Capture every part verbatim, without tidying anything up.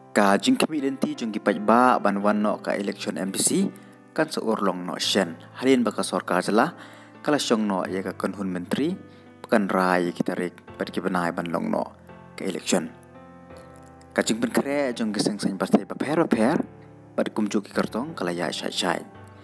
Ka jing kami identi jung ki ba ban wan no ka election M B C kan seur long no shen halin baka sorkar jala kala syong no ya ka kon hun menteri bukan rai kita rek bad ki banai ban long no ka election ka jing ben kre jung ki seng seng partai ba per per bad kum ju ki kartong kala ya shai shai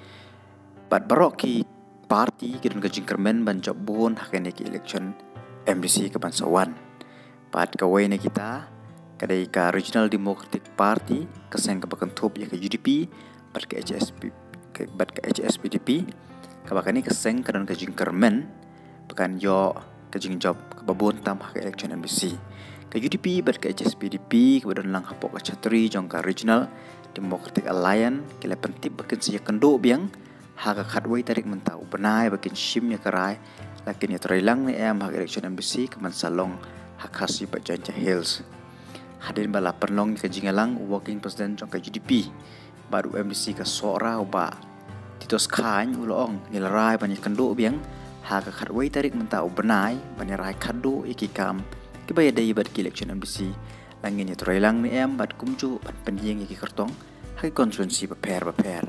bad barok ki parti ki dun ka jing kermen ban job bon hakene ki election M B C ka ban sawan bad ka ne kita kadai ka Regional Democratic Party kaseng ka bakan top ya ka U D P bat ka H S P ka bat ka H S P D P ka bakani kaseng ka don ka jing kermen bakan yo ka jing job ka babon tam ka election M B C ka U D P bat ka H S P D P ka don lang hapok ka chatri jong ka Regional Democratic Alliance kila pentip bakan siya kendo biang ha ka khatwai tarik mentau benai bakin shim ya karai lakin ya terilang ni em ha election M B C ka man salong hakasi bat Janja Hills hadirin bala perlong ka jingalang working president jong ka U D P baru M B C ka sora ba titos khan ulong nilarai bani kendo biang ha ka khatwai tarik mentau benai bani rai khado iki kam ki baya dai bad ki election M B C langin ya terilang ni em bad kumju ban penjing iki kartong ha konstituensi ba per ba per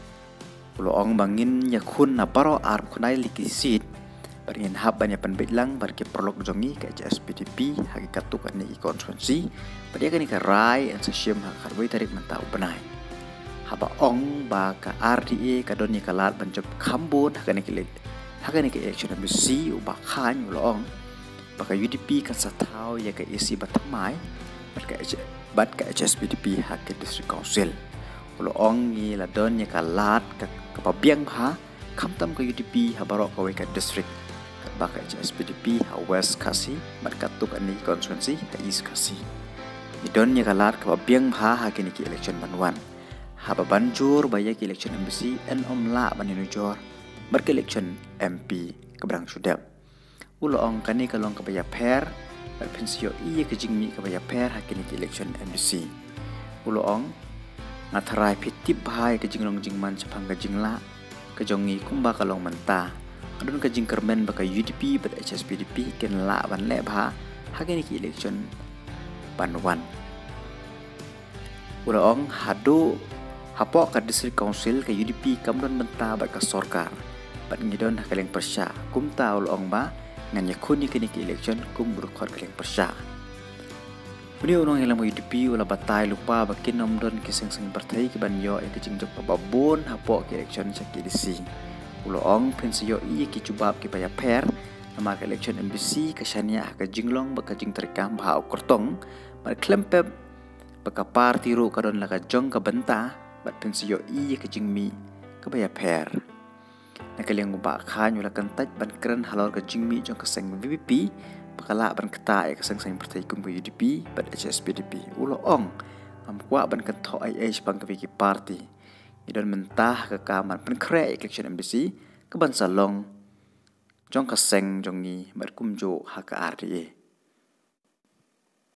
ulong bangin ya khun na paro ar khunai likisit Baringin hab banyak penbitlang barki prolog jongi ke H S P D P hagi katuk ani i konstituensi pada kani ka rai and sesiam ha karwai tarik mentau benai haba ong ba ka R D A ka doni ka lat banjop kambon hakani ki hakani ki election M B C u ba khan ulong ba ka U D P ka satau ya ka A C batamai bat ka bat ka H S P D P hak district council ulong ni la doni ka lat ka ka pabiang ha kamtam ka U D P ha barok ka ka district baka H S P D P ha West kasi markatuk ani konstituensi ha East kasi idon nya kalar ka biang ha ha kini ki election banwan ha banjur baya ki election M B C en omla baninu jor bar ki election M P kebrang sudap ulo ong kani kalong ka baya per bar pensio i ke jingmi ka baya per ha kini ki election M B C ulo ong ngatarai pitip hai ke jinglong jingman sepang ka jingla ke jongi kumba kalong menta adun ka jingkermen baka U D P bat H S P D P ken la ban le bha hakeni ki election banwan ulaong hado hapo ka district council ka U D P kamdon menta bat ka sorkar bat ngidon hakaleng persya kumta ulaong ba ngan yakuni kini ki election kum burkhot kaleng persya Bini unong hilang U D P ula batai lupa bakin nomdon kiseng seng partai ki ban yo e ki jingjok babon hapo ki election sa K D C Uloong pensio i ki cubab ki paya per nama ka election M B C kasania ka jinglong baka jing terikam ba kortong bar klempep baka parti ro kadon la ka jong ka benta bat pensio i ka jingmi ka paya per nakaleng ba khan ula kan taj ban kren halor ka jingmi jong ka seng V P P baka la ban kata ka seng seng partai kum U D P bat H S P D P uloong am kwa ban kan tho I H bang ka ki parti idon mentah ke kamar penkre election M B C ke ban salong jong kaseng jongi bar kumjo ha ka R D A